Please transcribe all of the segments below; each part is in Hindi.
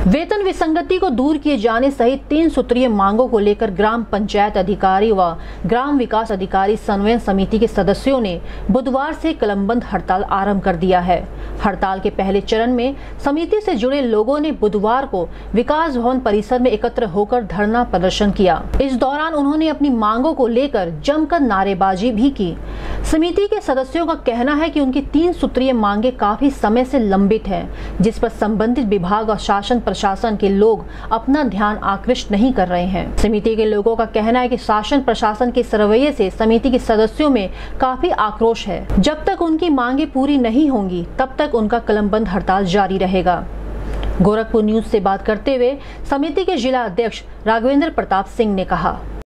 वेतन विसंगति को दूर किए जाने सहित 3 सूत्रीय मांगों को लेकर ग्राम पंचायत अधिकारी व ग्राम विकास अधिकारी समन्वय समिति के सदस्यों ने बुधवार से कलमबंद हड़ताल आरंभ कर दिया है। हड़ताल के पहले चरण में समिति से जुड़े लोगों ने बुधवार को विकास भवन परिसर में एकत्र होकर धरना प्रदर्शन किया। इस दौरान उन्होंने अपनी मांगों को लेकर जमकर नारेबाजी भी की। समिति के सदस्यों का कहना है कि उनकी 3 सूत्रीय मांगे काफी समय से लंबित है, जिस पर संबंधित विभाग और शासन प्रशासन के लोग अपना ध्यान आकृष्ट नहीं कर रहे हैं। समिति के लोगों का कहना है कि शासन प्रशासन के रवैये से समिति के सदस्यों में काफी आक्रोश है। जब तक उनकी मांगे पूरी नहीं होंगी तब तक उनका कलमबंद हड़ताल जारी रहेगा। गोरखपुर न्यूज से बात करते हुए समिति के जिला अध्यक्ष राघवेंद्र प्रताप सिंह ने कहा,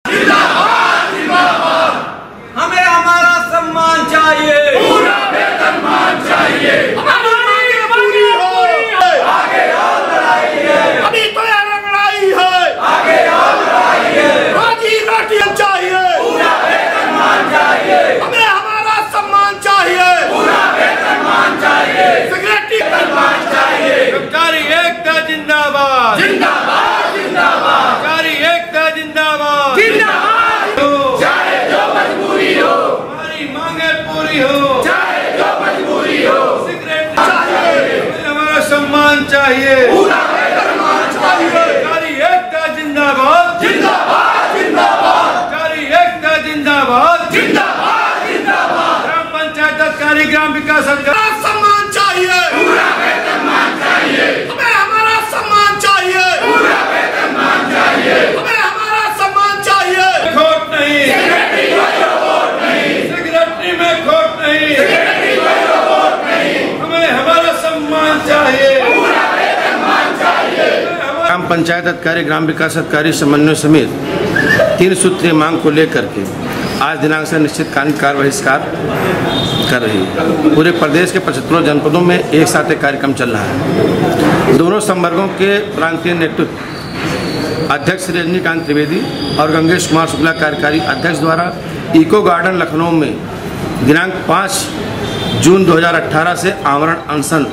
हमें हमारा सम्मान चाहिए, पूरा वेतनमान चाहिए, हमारी मांगे पूरी हो। आगे और लड़ाई है, अभी तो लड़ाई है, आगे और लड़ाई है। रोजी रोटी चाहिए, पूरा वेतनमान चाहिए, हमें हमारा सम्मान चाहिए, पूरा वेतनमान चाहिए, सेक्रेटरी वेतनमान चाहिए। सरकारी एकता जिंदाबाद, जिंदाबाद, जिंदाबाद, सरकारी एकता जिंदाबाद, जिंदाबाद। चाहे जो मजबूरी हो, हमारी मांगे पूरी हो, चाहे जो मजबूरी हो, सेक्रेटरी चाहिए, हमारा सम्मान चाहिए, पूरा वेतनमान चाहिए। सरकारी एकता जिंदाबाद, जिंदाबाद, जिंदाबाद, सरकारी एकता जिंदाबाद, जिंदाबाद, जिंदाबाद। ग्राम पंचायत अधिकारी, ग्राम विकास अधिकारी, सम्मान चाहिए, पूरा वेतनमान चाहिए, हमें हमारा सम्मान चाहिए, पूरा वेतनमान चाहिए, हमें हमारा सम्मान चाहिए। खोट नहीं, सेक्रेटरी को वोट नहीं, सेक्रेटरी में खोट नहीं, सेक्रेटरी को वोट नहीं, हमें हमारा सम्मान चाहिए, पूरा वेतनमान चाहिए। ग्राम पंचायत अधिकारी, ग्राम विकास अधिकारी समन्वय समिति 3 सूत्रीय मांग को लेकर के आज दिनांक से निश्चितकालीन कार्य कर रही है। पूरे प्रदेश के 75 जनपदों में एक साथ एक कार्यक्रम चल रहा है। दोनों संवर्गों के प्रांतीय नेतृत्व अध्यक्ष श्री रजनीकांत त्रिवेदी और गंगेश कुमार शुक्ला कार्यकारी अध्यक्ष द्वारा इको गार्डन लखनऊ में दिनांक 5 जून 2018 से आमरण अनशन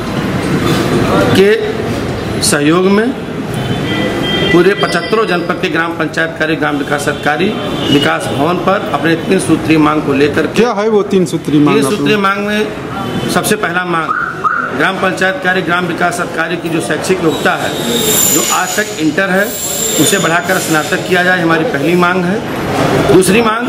के सहयोग में पूरे 75 जनपद के ग्राम पंचायत कार्य, ग्राम विकास अधिकारी विकास भवन पर अपने 3 सूत्रीय मांग को लेकर क्या है वो 3 सूत्रीय मांग? 3 सूत्रीय मांग में सबसे पहला मांग ग्राम पंचायत कार्य, ग्राम विकास अधिकारी की जो शैक्षिक योग्यता है, जो आज तक इंटर है, उसे बढ़ाकर स्नातक किया जाए, हमारी पहली मांग है। दूसरी मांग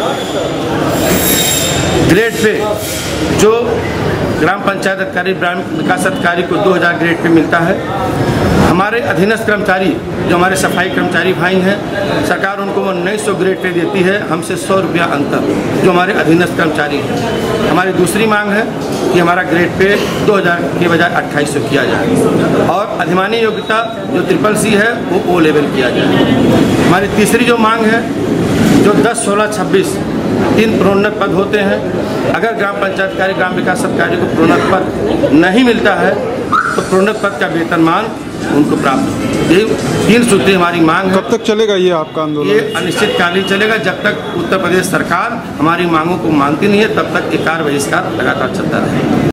ग्रेड पे जो ग्राम पंचायत अधिकारी, ग्राम विकास अधिकारी को 2000 ग्रेड पे मिलता है। हमारे अधीनस्थ कर्मचारी जो हमारे सफाई कर्मचारी भाई हैं, सरकार उनको वो 1900 ग्रेड पे देती है, हमसे 100 रुपया अंतर जो हमारे अधीनस्थ कर्मचारी हैं। हमारी दूसरी मांग है कि हमारा ग्रेड पे 2000 के बजाय 2800 किया जाए और अधिमानी योग्यता जो CCC है वो O लेवल किया जाए। हमारी तीसरी जो मांग है, जो 10, 16, 26 3 प्रोन्नत पद होते हैं, अगर ग्राम पंचायत कार्य, ग्राम विकास अधिकारी को प्रोन्नत पद नहीं मिलता है तो प्रोन्नत पद का वेतनमान उनको प्राप्त। ये 3 सूत्रीय हमारी मांग है। कब तक चलेगा ये आपका आंदोलन? ये अनिश्चितकालीन चलेगा, जब तक उत्तर प्रदेश सरकार हमारी मांगों को मानती नहीं है तब तक ये कार्य बहिष्कार लगातार चलता रहेगा।